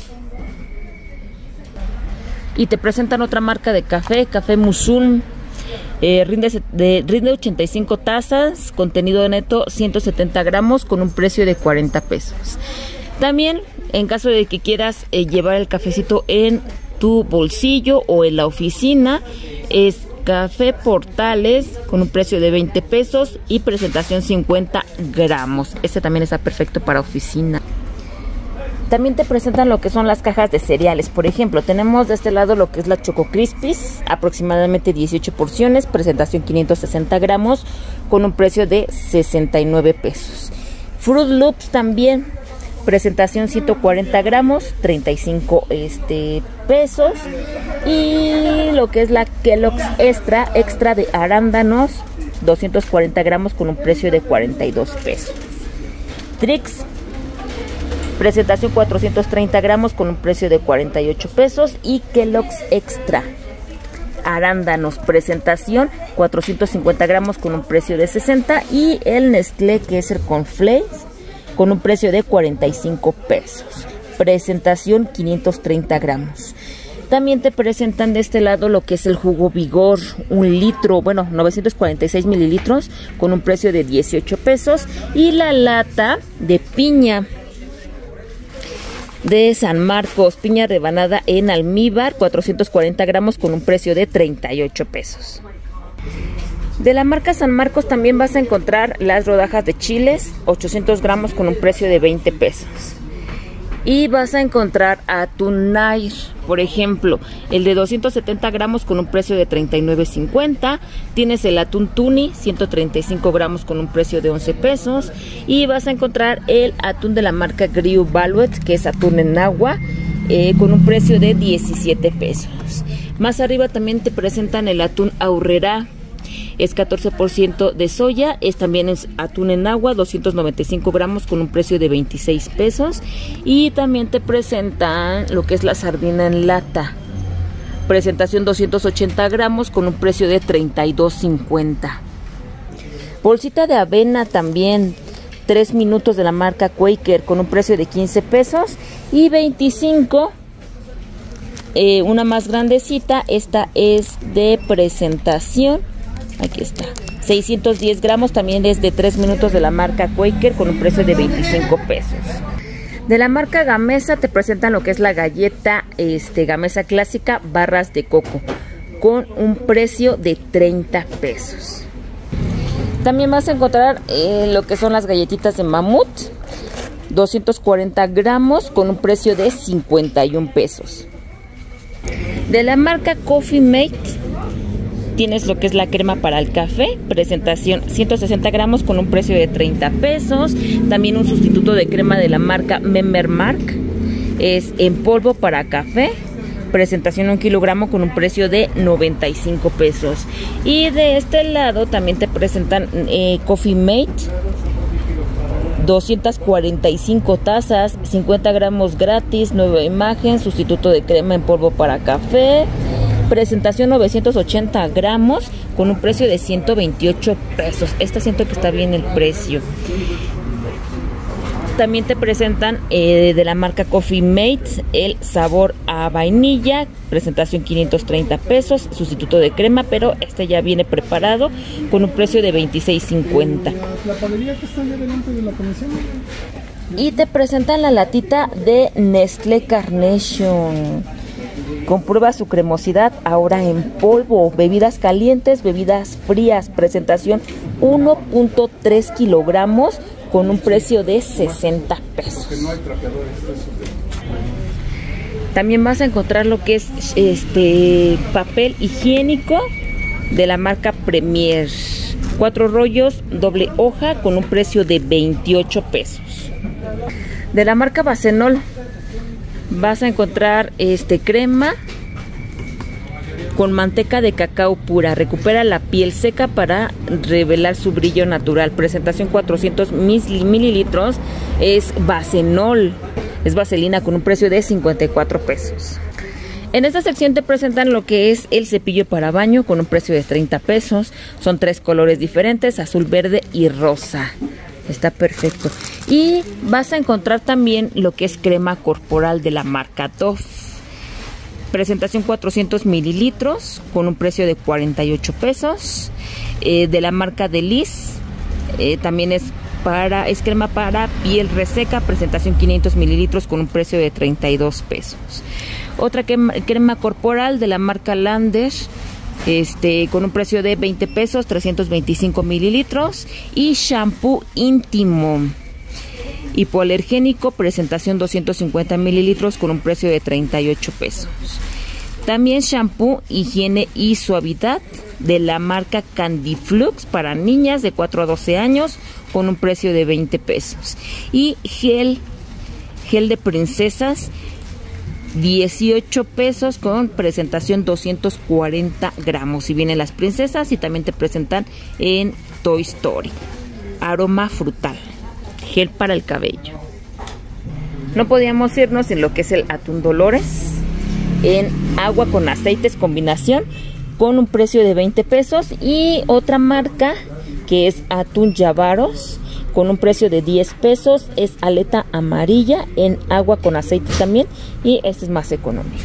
Y te presentan otra marca de café, Café Musul, eh, rinde, de, rinde ochenta y cinco tazas, contenido neto ciento setenta gramos, con un precio de cuarenta pesos. También, en caso de que quieras eh, llevar el cafecito en tu bolsillo o en la oficina, es Café Portales con un precio de veinte pesos y presentación cincuenta gramos. Este también está perfecto para oficina. También te presentan lo que son las cajas de cereales. Por ejemplo, tenemos de este lado lo que es la Choco Crispies, aproximadamente dieciocho porciones, presentación quinientos sesenta gramos, con un precio de sesenta y nueve pesos. Fruit Loops también, presentación ciento cuarenta gramos, treinta y cinco este, pesos. Y lo que es la Kellogg's Extra, extra de arándanos, doscientos cuarenta gramos, con un precio de cuarenta y dos pesos. Trix, presentación cuatrocientos treinta gramos, con un precio de cuarenta y ocho pesos. Y Kellogg's Extra arándanos, presentación cuatrocientos cincuenta gramos, con un precio de sesenta. Y el Nestlé, que es el Cornflakes, con un precio de cuarenta y cinco pesos. Presentación quinientos treinta gramos. También te presentan de este lado lo que es el jugo Vigor, un litro, bueno, novecientos cuarenta y seis mililitros, con un precio de dieciocho pesos. Y la lata de piña de San Marcos, piña rebanada en almíbar, cuatrocientos cuarenta gramos, con un precio de treinta y ocho pesos. De la marca San Marcos también vas a encontrar las rodajas de chiles, ochocientos gramos, con un precio de veinte pesos. Y vas a encontrar atún Nair, por ejemplo, el de doscientos setenta gramos con un precio de treinta y nueve cincuenta. Tienes el atún Tuni, ciento treinta y cinco gramos con un precio de once pesos. Y vas a encontrar el atún de la marca Griu Baluet, que es atún en agua, eh, con un precio de diecisiete pesos. Más arriba también te presentan el atún Aurrera. Es catorce por ciento de soya, es también es atún en agua, doscientos noventa y cinco gramos con un precio de veintiséis pesos. Y también te presentan lo que es la sardina en lata. Presentación doscientos ochenta gramos con un precio de treinta y dos cincuenta. Bolsita de avena también, tres minutos de la marca Quaker con un precio de quince pesos y veinticinco. Eh, una más grandecita, esta es de presentación. Aquí está, seiscientos diez gramos, también es de tres minutos de la marca Quaker con un precio de veinticinco pesos. De la marca Gamesa te presentan lo que es la galleta este, Gamesa clásica, barras de coco, con un precio de treinta pesos. También vas a encontrar eh, lo que son las galletitas de Mamut, doscientos cuarenta gramos con un precio de cincuenta y un pesos. De la marca Coffee Mate tienes lo que es la crema para el café, presentación ciento sesenta gramos con un precio de treinta pesos. También un sustituto de crema de la marca Member Mark, es en polvo para café, presentación un kilogramo con un precio de noventa y cinco pesos. Y de este lado también te presentan eh, Coffee Mate, doscientas cuarenta y cinco tazas, cincuenta gramos gratis, nueva imagen, sustituto de crema en polvo para café. Presentación novecientos ochenta gramos con un precio de ciento veintiocho pesos. Esta siento que está bien el precio. También te presentan eh, de la marca Coffee Mate el sabor a vainilla. Presentación quinientos treinta pesos. Sustituto de crema, pero este ya viene preparado con un precio de veintiséis cincuenta. La panadería que está allá delante de la comisión. Y te presentan la latita de Nestlé Carnation. Comprueba su cremosidad ahora en polvo. Bebidas calientes, bebidas frías. Presentación uno punto tres kilogramos con un precio de sesenta pesos. También vas a encontrar lo que es este papel higiénico de la marca Premier. Cuatro rollos, doble hoja con un precio de veintiocho pesos. De la marca Bacenol vas a encontrar este crema con manteca de cacao pura. Recupera la piel seca para revelar su brillo natural. Presentación cuatrocientos mililitros. Es Bacenol. Es vaselina con un precio de cincuenta y cuatro pesos. En esta sección te presentan lo que es el cepillo para baño con un precio de treinta pesos. Son tres colores diferentes, azul, verde y rosa. Está perfecto. Y vas a encontrar también lo que es crema corporal de la marca Dove. Presentación cuatrocientos mililitros con un precio de cuarenta y ocho pesos. Eh, de la marca Delice. Eh, también es para es crema para piel reseca. Presentación quinientos mililitros con un precio de treinta y dos pesos. Otra crema, crema corporal de la marca Landes. Este, con un precio de veinte pesos, trescientos veinticinco mililitros. Y shampoo íntimo hipoalergénico, presentación doscientos cincuenta mililitros con un precio de treinta y ocho pesos. También shampoo higiene y suavidad de la marca Candiflux para niñas de cuatro a doce años con un precio de veinte pesos. Y gel, gel de princesas, dieciocho pesos con presentación doscientos cuarenta gramos. Y vienen las princesas y también te presentan en Toy Story. Aroma frutal, gel para el cabello. No podíamos irnos en lo que es el atún Dolores en agua con aceites combinación con un precio de veinte pesos. Y otra marca que es atún Yavaros con un precio de diez pesos, es aleta amarilla en agua con aceite también, y este es más económico.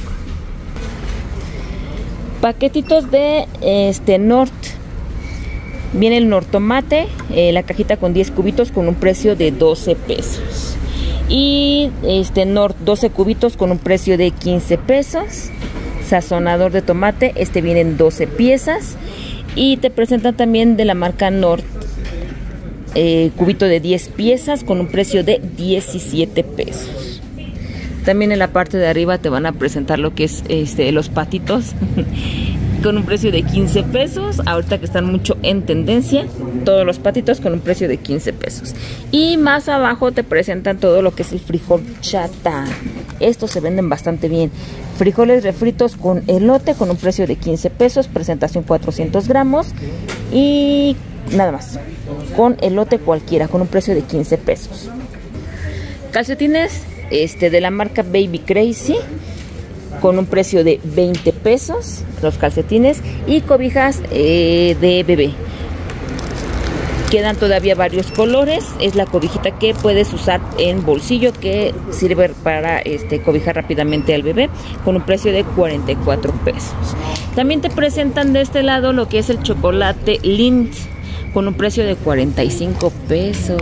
Paquetitos de este Nort, viene el Nortomate, eh, la cajita con diez cubitos con un precio de doce pesos, y este Nort doce cubitos con un precio de quince pesos. Sazonador de tomate, este viene en doce piezas, y te presentan también de la marca Nort Eh, cubito de diez piezas con un precio de diecisiete pesos. También en la parte de arriba te van a presentar lo que es este los patitos con un precio de quince pesos. Ahorita que están mucho en tendencia, todos los patitos con un precio de quince pesos. Y más abajo te presentan todo lo que es el frijol chata. Estos se venden bastante bien. Frijoles refritos con elote con un precio de quince pesos, presentación cuatrocientos gramos y nada más. Con elote cualquiera, con un precio de quince pesos. Calcetines este, de la marca Baby Crazy con un precio de veinte pesos los calcetines, y cobijas eh, de bebé. Quedan todavía varios colores. Es la cobijita que puedes usar en bolsillo, que sirve para este, cobijar rápidamente al bebé, con un precio de cuarenta y cuatro pesos. También te presentan de este lado lo que es el chocolate Lindt con un precio de cuarenta y cinco pesos.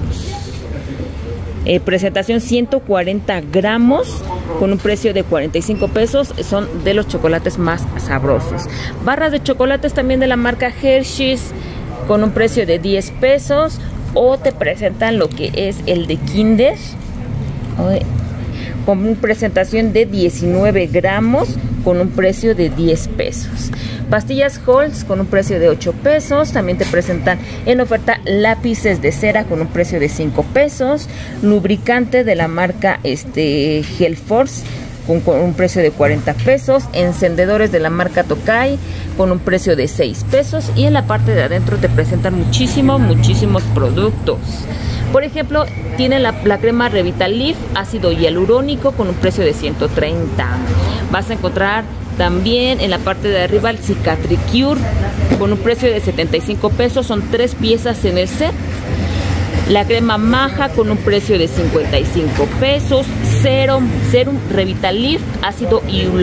Eh, presentación ciento cuarenta gramos con un precio de cuarenta y cinco pesos. Son de los chocolates más sabrosos. Barras de chocolates también de la marca Hershey's con un precio de diez pesos. O te presentan lo que es el de Kinder con una presentación de diecinueve gramos con un precio de diez pesos. Pastillas Halls con un precio de ocho pesos. También te presentan en oferta lápices de cera con un precio de cinco pesos. Lubricante de la marca este, Gel Force con, con un precio de cuarenta pesos. Encendedores de la marca Tokai con un precio de seis pesos. Y en la parte de adentro te presentan muchísimos, muchísimos productos. Por ejemplo, tiene la, la crema Revitalift ácido hialurónico con un precio de ciento treinta. Vas a encontrar también en la parte de arriba el Cicatricure con un precio de setenta y cinco pesos. Son tres piezas en el set. La crema Maja con un precio de cincuenta y cinco pesos. Serum, Serum Revitalift ácido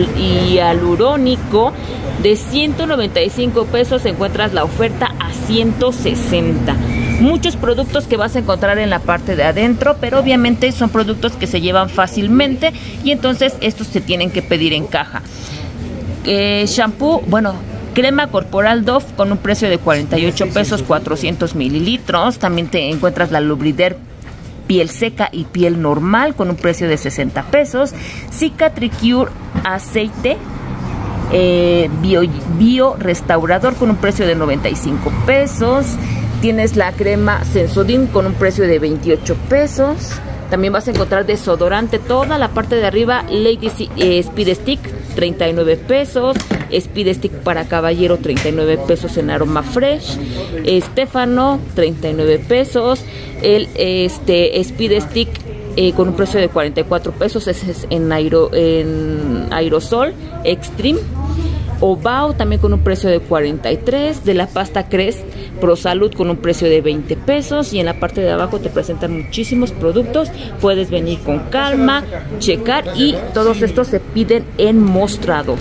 hialurónico de ciento noventa y cinco pesos. Encuentras la oferta a ciento sesenta. Muchos productos que vas a encontrar en la parte de adentro, pero obviamente son productos que se llevan fácilmente y entonces estos se tienen que pedir en caja. Eh, shampoo, bueno, crema corporal Dove con un precio de cuarenta y ocho pesos, cuatrocientos mililitros. También te encuentras la Lubrider piel seca y piel normal con un precio de sesenta pesos. Cicatricure aceite eh, bio, bio restaurador con un precio de noventa y cinco pesos. Tienes la crema Sensodyne con un precio de veintiocho pesos. También vas a encontrar desodorante, toda la parte de arriba, Lady eh, Speed Stick, treinta y nueve pesos. Speed Stick para caballero, treinta y nueve pesos en aroma fresh. Stefano, treinta y nueve pesos. El este, Speed Stick eh, con un precio de cuarenta y cuatro pesos, ese es en, aero, en aerosol Extreme. Obao también con un precio de cuarenta y tres. De la pasta Crest Pro Salud con un precio de veinte pesos. Y en la parte de abajo te presentan muchísimos productos. Puedes venir con calma, checar, y todos estos se piden en mostrador.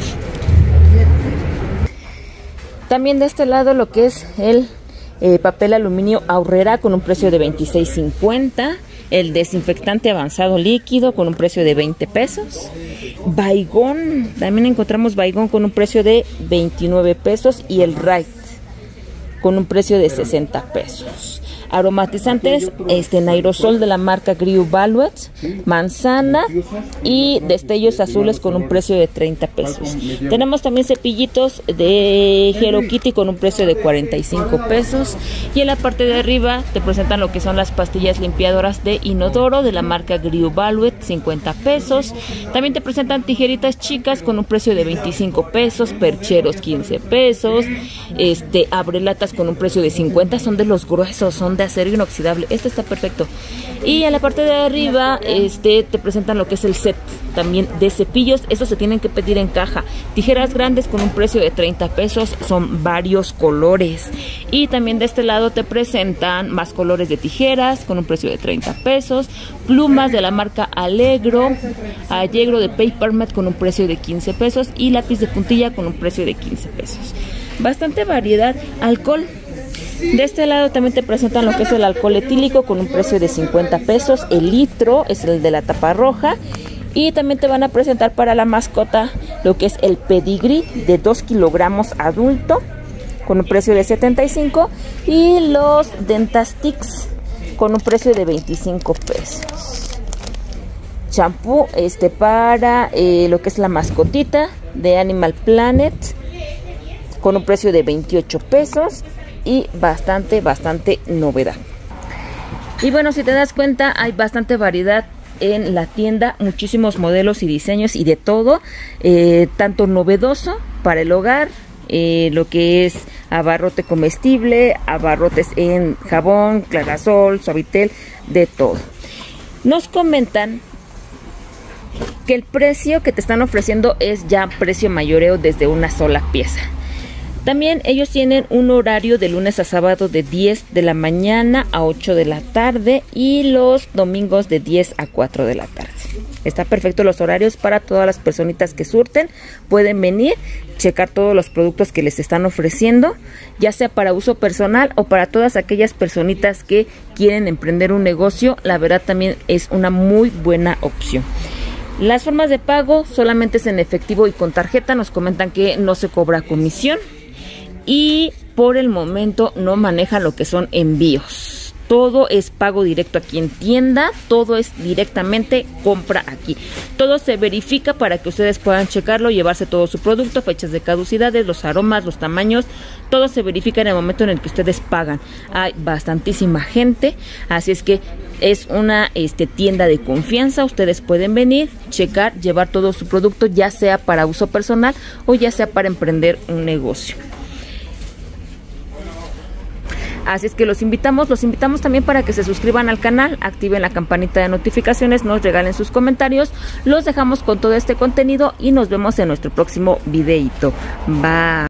También de este lado lo que es el eh, papel aluminio Aurrera con un precio de veintiséis cincuenta. El desinfectante avanzado líquido con un precio de veinte pesos. Baygon, también encontramos Baygon con un precio de veintinueve pesos. Y el Right con un precio de sesenta pesos. Aromatizantes este, en aerosol de la marca Griu Valuet, manzana y destellos azules con un precio de treinta pesos. Tenemos también cepillitos de Hello Kitty con un precio de cuarenta y cinco pesos. Y en la parte de arriba te presentan lo que son las pastillas limpiadoras de inodoro de la marca Griu Valuet, cincuenta pesos. También te presentan tijeritas chicas con un precio de veinticinco pesos, percheros quince pesos, este abrelatas con un precio de cincuenta, son de los gruesos, son de acero inoxidable. Este está perfecto. Y en la parte de arriba este te presentan lo que es el set también de cepillos. Estos se tienen que pedir en caja. Tijeras grandes con un precio de treinta pesos, son varios colores. Y también de este lado te presentan más colores de tijeras con un precio de treinta pesos. Plumas de la marca Allegro, Allegro de Paper Mat con un precio de quince pesos. Y lápiz de puntilla con un precio de quince pesos. Bastante variedad. Alcohol. De este lado también te presentan lo que es el alcohol etílico con un precio de cincuenta pesos. El litro es el de la tapa roja. Y también te van a presentar para la mascota lo que es el Pedigree de dos kilogramos adulto con un precio de setenta y cinco. Y los Dentastix con un precio de veinticinco pesos. champú este para eh, lo que es la mascotita de Animal Planet, con un precio de veintiocho pesos y bastante, bastante novedad. Y bueno, si te das cuenta, hay bastante variedad en la tienda, muchísimos modelos y diseños y de todo, eh, tanto novedoso para el hogar, eh, lo que es abarrote comestible, abarrotes en jabón, Clarasol, Suavitel, de todo. Nos comentan que el precio que te están ofreciendo es ya precio mayoreo desde una sola pieza. También ellos tienen un horario de lunes a sábado de diez de la mañana a ocho de la tarde y los domingos de diez a cuatro de la tarde. Está perfecto los horarios para todas las personitas que surten. Pueden venir, checar todos los productos que les están ofreciendo, ya sea para uso personal o para todas aquellas personitas que quieren emprender un negocio. La verdad también es una muy buena opción. Las formas de pago solamente es en efectivo y con tarjeta. Nos comentan que no se cobra comisión. Y por el momento no manejan lo que son envíos. Todo es pago directo aquí en tienda. Todo es directamente compra aquí. Todo se verifica para que ustedes puedan checarlo, llevarse todo su producto, fechas de caducidades, los aromas, los tamaños. Todo se verifica en el momento en el que ustedes pagan. Hay bastantísima gente, así es que es una este, tienda de confianza. Ustedes pueden venir, checar, llevar todo su producto, ya sea para uso personal o ya sea para emprender un negocio. Así es que los invitamos, los invitamos también para que se suscriban al canal, activen la campanita de notificaciones, nos regalen sus comentarios. Los dejamos con todo este contenido y nos vemos en nuestro próximo videito. Bye.